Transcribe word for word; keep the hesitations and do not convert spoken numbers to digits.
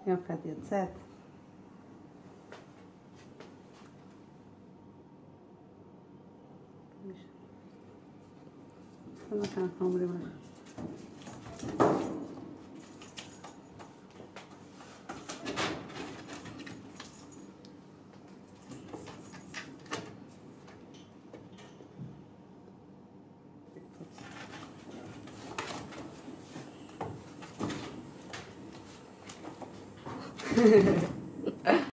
יופי, את יוצאת. זה מה שאנחנו אומרים לך.